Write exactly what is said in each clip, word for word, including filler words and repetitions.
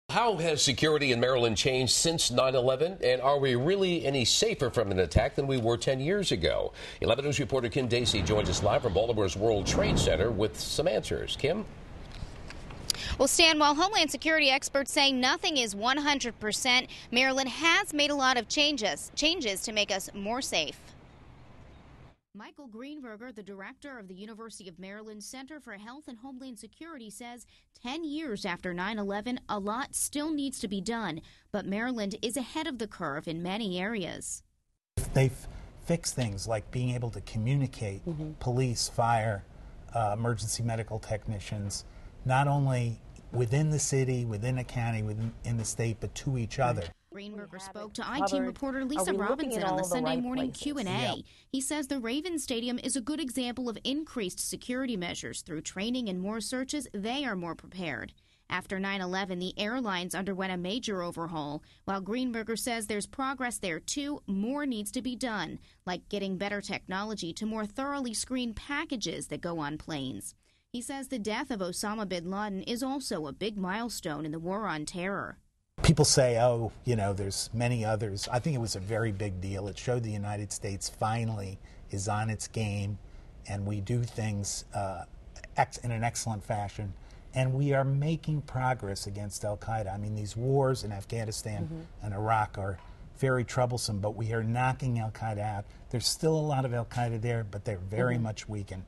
How has security in Maryland changed since nine eleven, and are we really any safer from an attack than we were ten years ago? eleven News reporter Kim Dacey joins us live from Baltimore's World Trade Center with some answers. Kim? Well, Stan, while Homeland Security experts say nothing is one hundred percent, Maryland has made a lot of changes, changes to make us more safe. Michael Greenberger, the director of the University of Maryland Center for Health and Homeland Security, says ten years after nine eleven, a lot still needs to be done, but Maryland is ahead of the curve in many areas. They've fixed things like being able to communicate, mm-hmm. police, fire, uh, emergency medical technicians, not only within the city, within a county, within in the state, but to each other. Greenberger spoke to I T reporter Lisa Robinson on the Sunday morning Q and A. Yeah. He says the Ravens Stadium is a good example of increased security measures. Through training and more searches, they are more prepared. After nine eleven, the airlines underwent a major overhaul. While Greenberger says there's progress there, too, more needs to be done, like getting better technology to more thoroughly screen packages that go on planes. He says the death of Osama bin Laden is also a big milestone in the war on terror. People say, oh, you know, there's many others. I think it was a very big deal. It showed the United States finally is on its game, and we do things uh, ex in an excellent fashion. And we are making progress against al-Qaeda. I mean, these wars in Afghanistan mm-hmm. and Iraq are very troublesome, but we are knocking al-Qaeda out. There's still a lot of al-Qaeda there, but they're very mm-hmm. much weakened.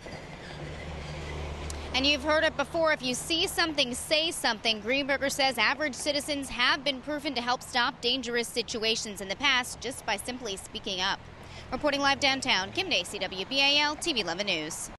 And you've heard it before, if you see something, say something. Greenberger says average citizens have been proven to help stop dangerous situations in the past just by simply speaking up. Reporting live downtown, Kim Dacey, W B A L T V eleven News.